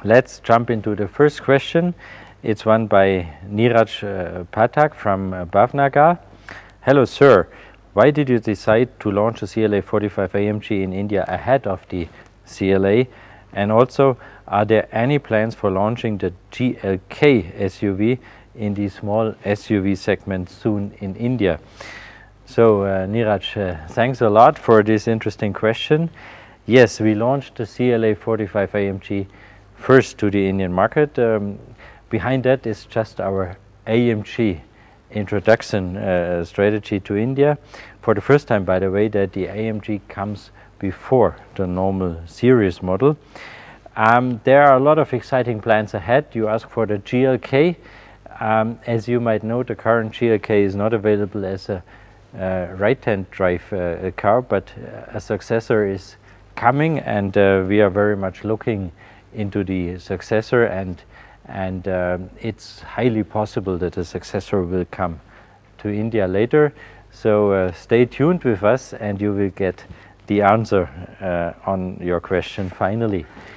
let's jump into the first question. It's one by Niraj Pathak from Bhavnagar. Hello, sir. Why did you decide to launch a CLA 45 AMG in India ahead of the CLA? And also, are there any plans for launching the GLK SUV in the small SUV segment soon in India? So, Niraj, thanks a lot for this interesting question. Yes, we launched the CLA 45 AMG first to the Indian market. Behind that is just our AMG introduction strategy to India. For the first time, by the way, that the AMG comes before the normal series model. There are a lot of exciting plans ahead. You ask for the GLK. As you might know, the current GLK is not available as a right-hand drive car, but a successor is coming, and we are very much looking into the successor, and it's highly possible that a successor will come to India later. So stay tuned with us and you will get the answer on your question finally.